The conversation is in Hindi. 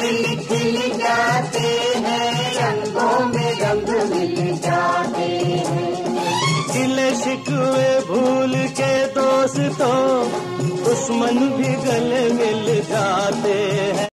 खिल खिल जाते हैं, रंगों में रंग मिल जाते हैं। गिले शिकवे भूल के दोस्तों, दुश्मन भी गले मिल जाते हैं।